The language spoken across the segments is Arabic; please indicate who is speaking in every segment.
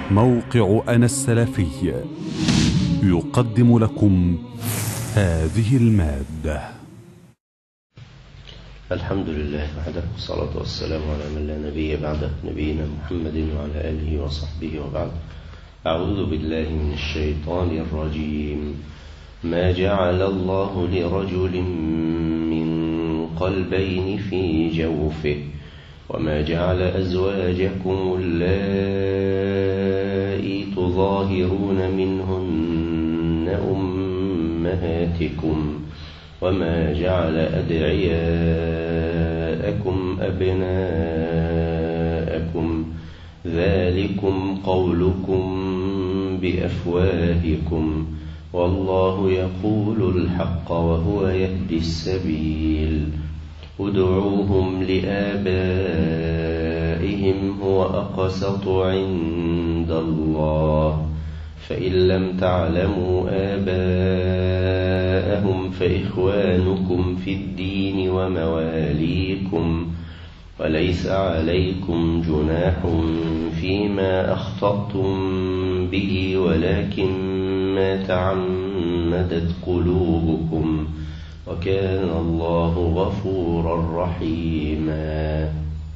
Speaker 1: موقع أنا السلفي يقدم لكم هذه المادة.
Speaker 2: الحمد لله وحده، والصلاة والسلام على من لا نبي بعده، نبينا محمد وعلى آله وصحبه وبعد. أعوذ بالله من الشيطان الرجيم. ما جعل الله لرجل من قلبين في جوفه وما جعل أزواجكم اللائي تظاهرون منهن أمهاتكم وما جعل أدعياءكم أبناءكم ذلكم قولكم بأفواهكم والله يقول الحق وهو يهدي السبيل. ادعوهم لآبائهم هو أقسط عند الله فإن لم تعلموا آباءهم فإخوانكم في الدين ومواليكم وليس عليكم جناح فيما أخطأتم به ولكن ما تعمدت قلوبكم وكان الله غفورا رحيما.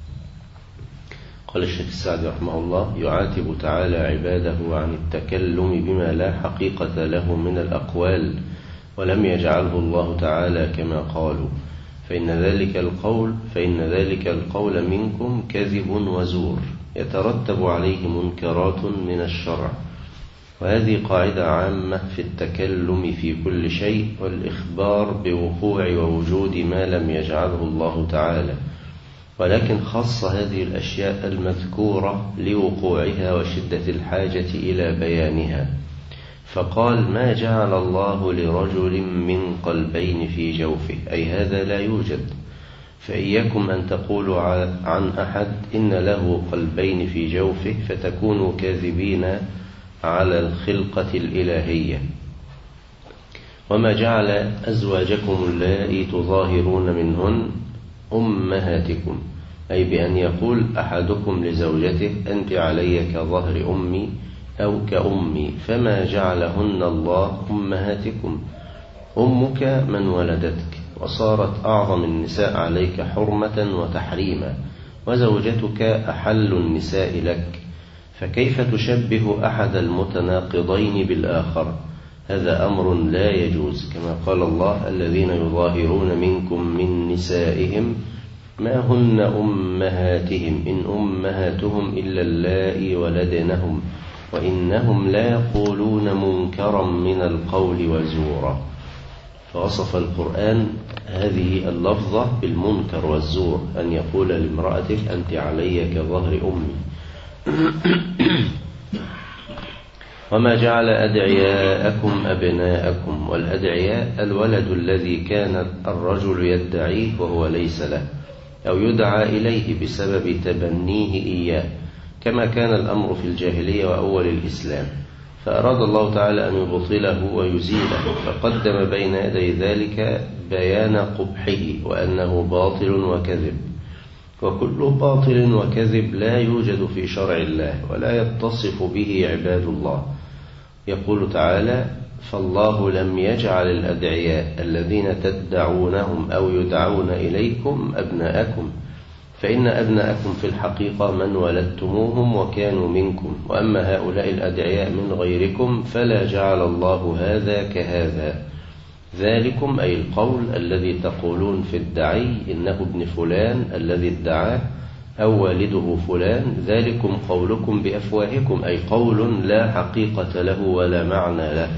Speaker 2: قال الشيخ السعدي رحمه الله: يعاتب تعالى عباده عن التكلم بما لا حقيقة له من الأقوال ولم يجعله الله تعالى كما قالوا، فإن ذلك القول منكم كذب وزور يترتب عليه منكرات من الشرع، وهذه قاعدة عامة في التكلم في كل شيء والإخبار بوقوع ووجود ما لم يجعله الله تعالى، ولكن خص هذه الأشياء المذكورة لوقوعها وشدة الحاجة إلى بيانها، فقال: ما جعل الله لرجل من قلبين في جوفه، أي هذا لا يوجد. فإياكم أن تقولوا عن أحد إن له قلبين في جوفه فتكونوا كاذبين على الخلقة الإلهية. وما جعل أزواجكم اللائي تظاهرون منهن أمهاتكم، أي بأن يقول أحدكم لزوجته: أنت علي كظهر أمي أو كأمي، فما جعلهن الله أمهاتكم. أمك من ولدتك وصارت أعظم النساء عليك حرمة وتحريما، وزوجتك أحل النساء لك، فكيف تشبه أحد المتناقضين بالآخر؟ هذا أمر لا يجوز، كما قال الله: الذين يظاهرون منكم من نسائهم ما هن أمهاتهم إن أمهاتهم إلا اللائي ولدنهم وإنهم لا يقولون منكرا من القول وزورا. فوصف القرآن هذه اللفظة بالمنكر والزور، أن يقول لامرأته: أنت علي كظهر أمي. وما جعل أدعياءكم أبناءكم، والأدعياء الولد الذي كان الرجل يدعيه وهو ليس له أو يدعى إليه بسبب تبنيه إياه، كما كان الأمر في الجاهلية وأول الإسلام، فأراد الله تعالى أن يبطله ويزيله، فقدم بين يدي ذلك بيان قبحه وأنه باطل وكذب، وكل باطل وكذب لا يوجد في شرع الله ولا يتصف به عباد الله. يقول تعالى: فالله لم يجعل الأدعياء الذين تدعونهم أو يدعون إليكم أبناءكم، فإن أبناءكم في الحقيقة من ولدتموهم وكانوا منكم، وأما هؤلاء الأدعياء من غيركم فلا جعل الله هذا كهذا. ذلكم أي القول الذي تقولون في الدعي إنه ابن فلان الذي ادعاه أو والده فلان، ذلكم قولكم بأفواهكم، أي قول لا حقيقة له ولا معنى له.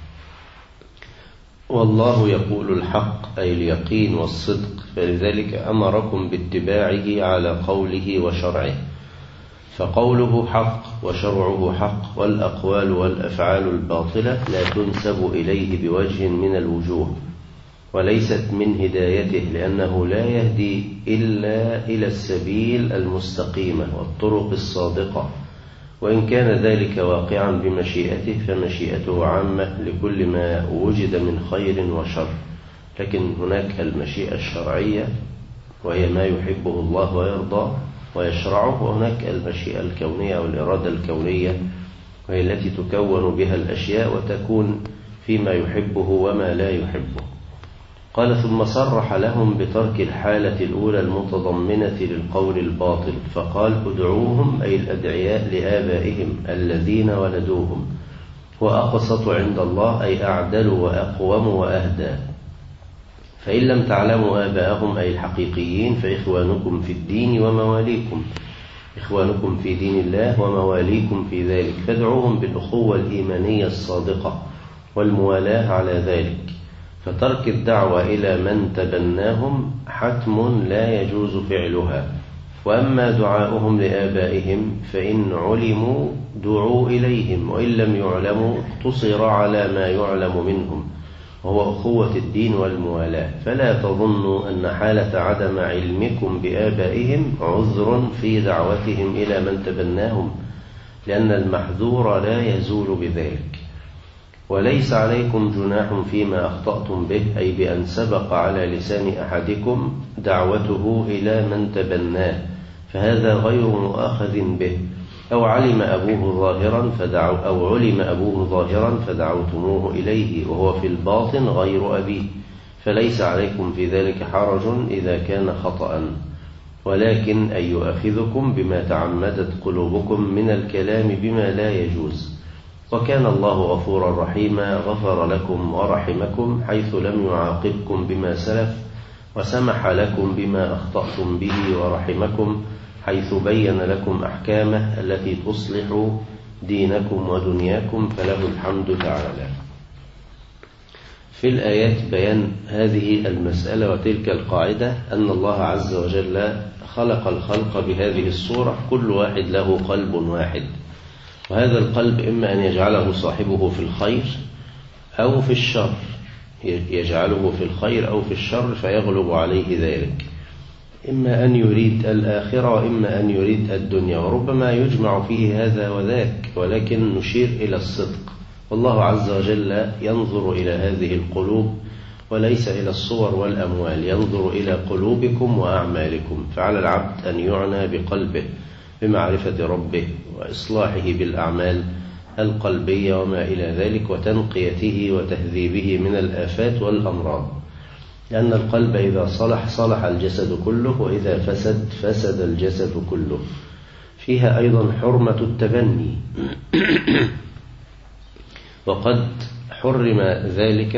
Speaker 2: والله يقول الحق، أي اليقين والصدق، فلذلك أمركم باتباعه على قوله وشرعه، فقوله حق وشرعه حق، والأقوال والأفعال الباطلة لا تنسب إليه بوجه من الوجوه، وليست من هدايته، لأنه لا يهدي إلا إلى السبيل المستقيمة والطرق الصادقة، وإن كان ذلك واقعا بمشيئته فمشيئته عامة لكل ما وجد من خير وشر، لكن هناك المشيئة الشرعية وهي ما يحبه الله ويرضى ويشرعه، وهناك المشيئة الكونية أو الإرادة الكونية وهي التي تكون بها الأشياء وتكون فيما يحبه وما لا يحبه. قال: ثم صرح لهم بترك الحالة الأولى المتضمنة للقول الباطل، فقال: ادعوهم أي الأدعياء لآبائهم الذين ولدوهم، وأقسط عند الله أي أعدل وأقوم وأهدى. فإن لم تعلموا آباءهم أي الحقيقيين فإخوانكم في الدين ومواليكم، إخوانكم في دين الله ومواليكم في ذلك، فادعوهم بالأخوة الإيمانية الصادقة والموالاة على ذلك. فترك الدعوة إلى من تبناهم حتم لا يجوز فعلها. وأما دعاؤهم لآبائهم فإن علموا دعوا إليهم، وإن لم يعلموا اقتصر على ما يعلم منهم، وهو أخوة الدين والموالاة. فلا تظنوا أن حالة عدم علمكم بآبائهم عذر في دعوتهم إلى من تبناهم، لأن المحذور لا يزول بذلك. وليس عليكم جناح فيما أخطأتم به، أي بأن سبق على لسان أحدكم دعوته إلى من تبناه، فهذا غير مؤاخذ به. أو علم أبوه ظاهرا فدعوتموه إليه وهو في الباطن غير أبيه، فليس عليكم في ذلك حرج إذا كان خطأ، ولكن أن يؤاخذكم بما تعمدت قلوبكم من الكلام بما لا يجوز. وكان الله غفورا رحيما، غفر لكم ورحمكم حيث لم يعاقبكم بما سلف، وسمح لكم بما أخطأتم به، ورحمكم حيث بين لكم أحكامه التي تصلح دينكم ودنياكم، فله الحمد تعالى. في الآيات بيان هذه المسألة وتلك القاعدة، أن الله عز وجل خلق الخلق بهذه الصورة، كل واحد له قلب واحد، وهذا القلب إما أن يجعله صاحبه في الخير أو في الشر، يجعله في الخير أو في الشر فيغلب عليه ذلك، إما أن يريد الآخرة وإما أن يريد الدنيا، وربما يجمع فيه هذا وذاك، ولكن نشير إلى الصدق. والله عز وجل ينظر إلى هذه القلوب وليس إلى الصور والأموال، ينظر إلى قلوبكم وأعمالكم. فعلى العبد أن يعنى بقلبه بمعرفة ربه وإصلاحه بالأعمال القلبية وما إلى ذلك، وتنقيته وتهذيبه من الآفات والأمراض، لأن القلب إذا صلح صلح الجسد كله، وإذا فسد فسد الجسد كله. فيها أيضا حرمة التبني، وقد حرم ذلك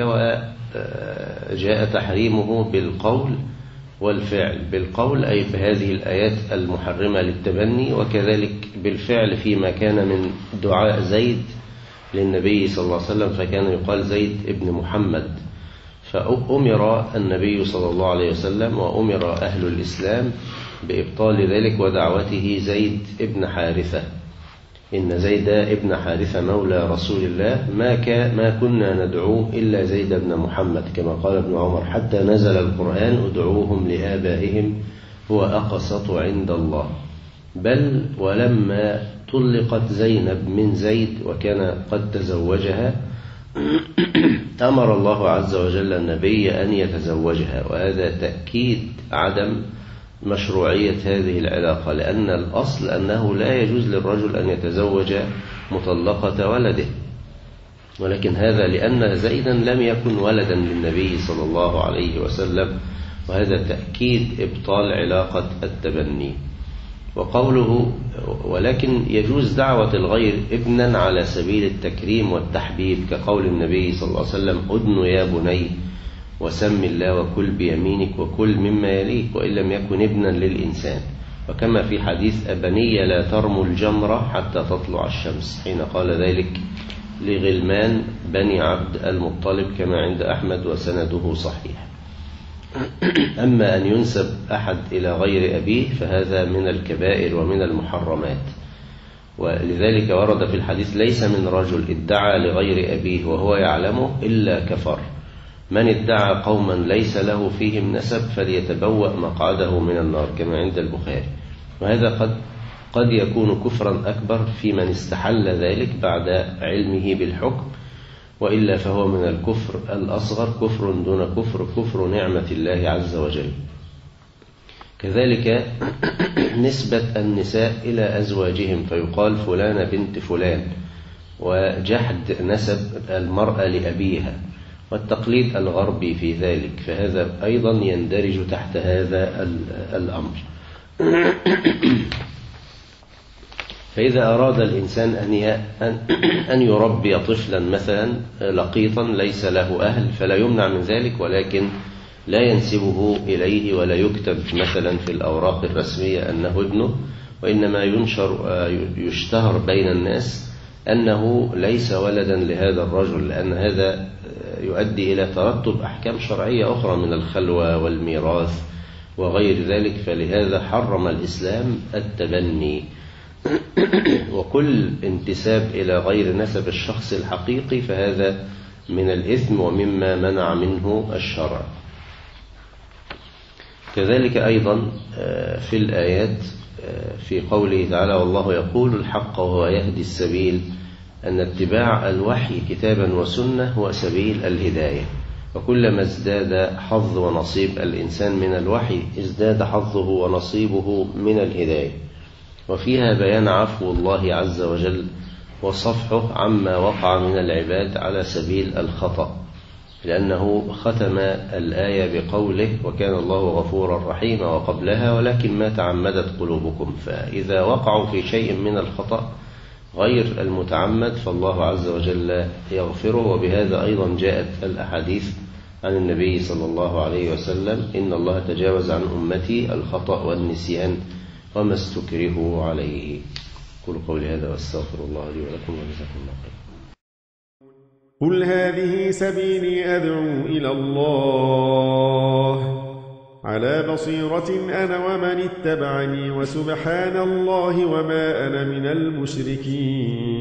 Speaker 2: وجاء تحريمه بالقول والفعل. بالقول أي بهذه الآيات المحرمة للتبني، وكذلك بالفعل فيما كان من دعاء زيد للنبي صلى الله عليه وسلم، فكان يقال زيد ابن محمد، فأمر النبي صلى الله عليه وسلم وأمر أهل الإسلام بإبطال ذلك ودعوته زيد ابن حارثة. إن زيد ابن حارثة مولى رسول الله ما كنا ندعوه إلا زيد بن محمد، كما قال ابن عمر: حتى نزل القرآن ادعوهم لآبائهم هو أقسط عند الله. بل ولما طلقت زينب من زيد وكان قد تزوجها أمر الله عز وجل النبي أن يتزوجها، وهذا تأكيد عدم مشروعية هذه العلاقة، لأن الأصل أنه لا يجوز للرجل أن يتزوج مطلقة ولده، ولكن هذا لأن زيدا لم يكن ولدا للنبي صلى الله عليه وسلم، وهذا تأكيد إبطال علاقة التبني. وقوله: ولكن يجوز دعوة الغير ابنا على سبيل التكريم والتحبيب، كقول النبي صلى الله عليه وسلم: أدن يا بني وسم الله وكل بيمينك وكل مما يليك، وإن لم يكن ابنا للإنسان. وكما في حديث: أبني لا ترموا الجمرة حتى تطلع الشمس، حين قال ذلك لغلمان بني عبد المطلب، كما عند أحمد وسنده صحيح. أما أن ينسب أحد إلى غير أبيه فهذا من الكبائر ومن المحرمات، ولذلك ورد في الحديث: ليس من رجل ادعى لغير أبيه وهو يعلمه إلا كفر. من ادعى قوما ليس له فيهم نسب فليتبوأ مقعده من النار، كما عند البخاري. وهذا قد يكون كفرا أكبر في من استحل ذلك بعد علمه بالحكم، وإلا فهو من الكفر الأصغر، كفر دون كفر، كفر نعمة الله عز وجل. كذلك نسبة النساء إلى أزواجهم، فيقال: فلانة بنت فلان، وجحد نسب المرأة لأبيها، والتقليد الغربي في ذلك، فهذا أيضا يندرج تحت هذا الأمر. فإذا أراد الإنسان أن يربي طفلا مثلا لقيطا ليس له أهل فلا يمنع من ذلك، ولكن لا ينسبه إليه ولا يكتب مثلا في الأوراق الرسمية أنه ابنه، وإنما يشتهر بين الناس أنه ليس ولدا لهذا الرجل، لأن هذا يؤدي إلى ترتب أحكام شرعية أخرى من الخلوة والميراث وغير ذلك، فلهذا حرم الإسلام التبني. وكل انتساب إلى غير نسب الشخص الحقيقي فهذا من الإثم ومما منع منه الشرع. كذلك أيضا في الآيات في قوله تعالى: والله يقول الحق وهو يهدي السبيل، أن اتباع الوحي كتابا وسنة هو سبيل الهداية، وكلما ازداد حظ ونصيب الإنسان من الوحي ازداد حظه ونصيبه من الهداية. وفيها بيان عفو الله عز وجل وصفحه عما وقع من العباد على سبيل الخطأ، لأنه ختم الآية بقوله: وكان الله غفورا رحيما، وقبلها: ولكن ما تعمدت قلوبكم. فإذا وقعوا في شيء من الخطأ غير المتعمد فالله عز وجل يغفره. وبهذا أيضا جاءت الأحاديث عن النبي صلى الله عليه وسلم: إن الله تجاوز عن أمتي الخطأ والنسيان وما استكرهوا عليه. قل قولي هذا واستغفر الله لي ولكم وجزاكم الله خيرا.
Speaker 3: قل هذه سبيلي أدعو إلى الله على بصيرة أنا ومن اتبعني، وسبحان الله وما أنا من المشركين.